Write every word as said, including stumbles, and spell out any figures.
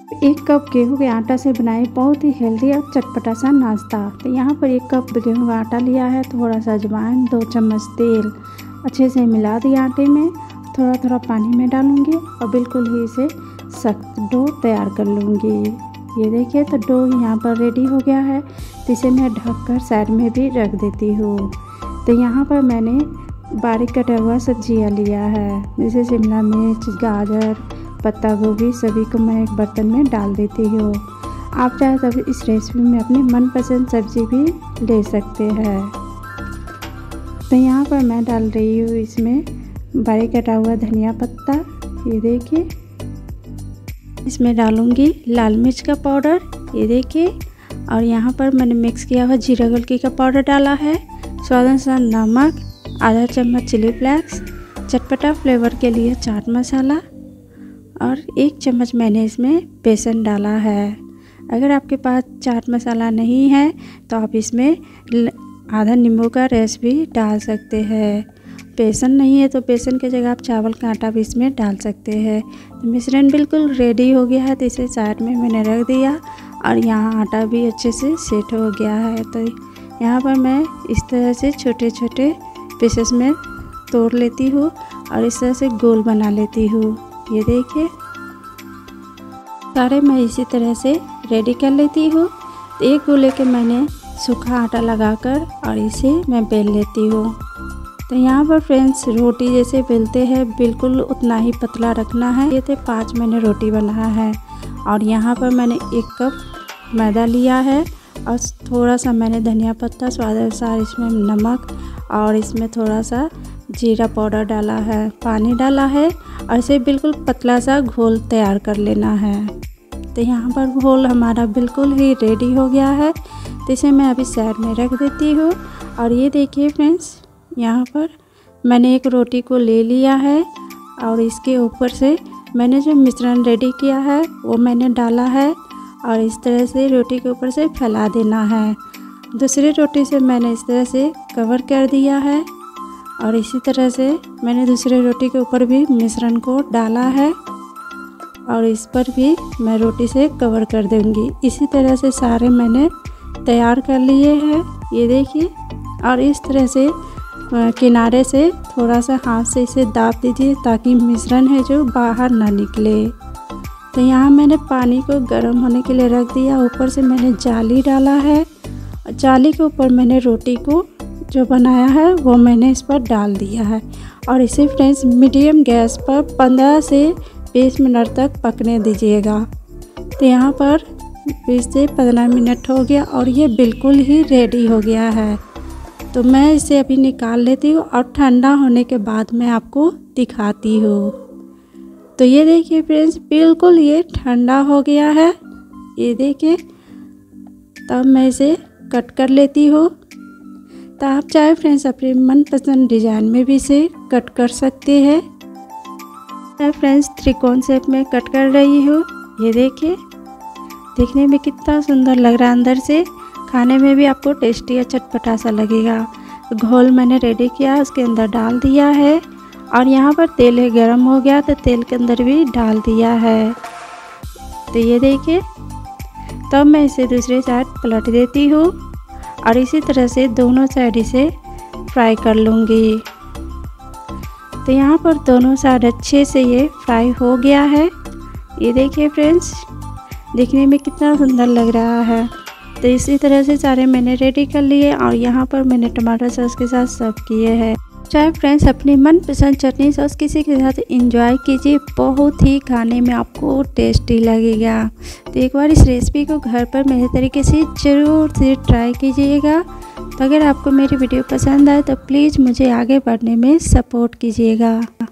एक कप गेहूं के आटा से बनाए बहुत ही हेल्दी और चटपटा सा नाश्ता। तो यहाँ पर एक कप गेहूं का आटा लिया है, थोड़ा सा अजवाइन, दो चम्मच तेल अच्छे से मिला दिया आटे में, थोड़ा थोड़ा पानी में डालूंगी और बिल्कुल ही इसे सख्त डो तैयार कर लूँगी। ये देखिए तो डो यहाँ पर रेडी हो गया है। तो इसे मैं ढककर साइड में भी रख देती हूँ। तो यहाँ पर मैंने बारीक कटा हुआ सब्जियाँ लिया है, जैसे शिमला मिर्च, गाजर, पत्ता गोभी, सभी को मैं एक बर्तन में डाल देती हूँ। आप चाहे तब इस रेसिपी में अपनी मनपसंद सब्जी भी ले सकते हैं। तो यहाँ पर मैं डाल रही हूँ इसमें बारीक कटा हुआ धनिया पत्ता, ये देखिए। इसमें डालूँगी लाल मिर्च का पाउडर, ये देखिए। और यहाँ पर मैंने मिक्स किया हुआ जीरा गोलकी का पाउडर डाला है, स्वाद अनुसार नमक, आधा चम्मच चिली फ्लेक्स, चटपटा फ्लेवर के लिए चाट मसाला और एक चम्मच मैंने इसमें बेसन डाला है। अगर आपके पास चाट मसाला नहीं है तो आप इसमें आधा नींबू का रस भी डाल सकते हैं। बेसन नहीं है तो बेसन की जगह आप चावल का आटा भी इसमें डाल सकते हैं। तो मिश्रण बिल्कुल रेडी हो गया है, तो इसे साइड में मैंने रख दिया और यहाँ आटा भी अच्छे से सेट हो गया है। तो यहाँ पर मैं इस तरह से छोटे छोटे पीसेस में तोड़ लेती हूँ और इस तरह से गोल बना लेती हूँ। ये देखिए सारे मैं इसी तरह से रेडी कर लेती हूँ। तो एक गोले के मैंने सूखा आटा लगाकर और इसे मैं बेल लेती हूँ। तो यहाँ पर फ्रेंड्स रोटी जैसे बेलते हैं बिल्कुल उतना ही पतला रखना है। ये थे पाँच मैंने रोटी बनाया है और यहाँ पर मैंने एक कप मैदा लिया है और थोड़ा सा मैंने धनिया पत्ता, स्वाद अनुसार इसमें नमक और इसमें थोड़ा सा जीरा पाउडर डाला है, पानी डाला है और इसे बिल्कुल पतला सा घोल तैयार कर लेना है। तो यहाँ पर घोल हमारा बिल्कुल ही रेडी हो गया है। तो इसे मैं अभी साइड में रख देती हूँ। और ये देखिए फ्रेंड्स, यहाँ पर मैंने एक रोटी को ले लिया है और इसके ऊपर से मैंने जो मिश्रण रेडी किया है वो मैंने डाला है और इस तरह से रोटी के ऊपर से फैला देना है। दूसरी रोटी से मैंने इस तरह से कवर कर दिया है और इसी तरह से मैंने दूसरे रोटी के ऊपर भी मिश्रण को डाला है और इस पर भी मैं रोटी से कवर कर दूंगी। इसी तरह से सारे मैंने तैयार कर लिए हैं, ये देखिए। और इस तरह से किनारे से थोड़ा सा हाथ से इसे दाब दीजिए ताकि मिश्रण है जो बाहर ना निकले। तो यहाँ मैंने पानी को गर्म होने के लिए रख दिया, ऊपर से मैंने जाली डाला है। जाली के ऊपर मैंने रोटी को जो बनाया है वो मैंने इस पर डाल दिया है और इसे फ्रेंड्स मीडियम गैस पर पंद्रह से बीस मिनट तक पकने दीजिएगा। तो यहाँ पर बीस से पंद्रह मिनट हो गया और ये बिल्कुल ही रेडी हो गया है। तो मैं इसे अभी निकाल लेती हूँ और ठंडा होने के बाद मैं आपको दिखाती हूँ। तो ये देखिए फ्रेंड्स, बिल्कुल ये ठंडा हो गया है, ये देखिए। तब मैं इसे कट कर लेती हूँ। तो आप चाहे फ्रेंड्स अपने मनपसंद डिज़ाइन में भी इसे कट कर सकते हैं। मैं फ्रेंड्स त्रिकोण शेप में कट कर रही हूँ, ये देखिए। देखने में कितना सुंदर लग रहा है, अंदर से खाने में भी आपको टेस्टी या चटपटा सा लगेगा। घोल मैंने रेडी किया, उसके अंदर डाल दिया है और यहाँ पर तेल गर्म हो गया तो तेल के अंदर भी डाल दिया है। तो ये देखिए, तब मैं इसे दूसरी साइड पलट देती हूँ और इसी तरह से दोनों साइड इसे फ्राई कर लूँगी। तो यहाँ पर दोनों साइड अच्छे से ये फ्राई हो गया है, ये देखिए फ्रेंड्स। देखने में कितना सुंदर लग रहा है। तो इसी तरह से सारे मैंने रेडी कर लिए और यहाँ पर मैंने टमाटर सॉस के साथ सर्व किए हैं। चाहे फ्रेंड्स अपनी मनपसंद चटनी सॉस किसी के साथ एंजॉय कीजिए, बहुत ही खाने में आपको टेस्टी लगेगा। तो एक बार इस रेसिपी को घर पर मेरे तरीके से ज़रूर से ट्राई कीजिएगा। तो अगर आपको मेरी वीडियो पसंद आए तो प्लीज़ मुझे आगे बढ़ने में सपोर्ट कीजिएगा।